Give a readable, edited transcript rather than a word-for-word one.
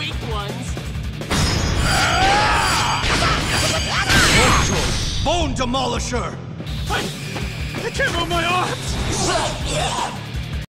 weak ones. Hokuto, Bone Demolisher! I can't move my arms!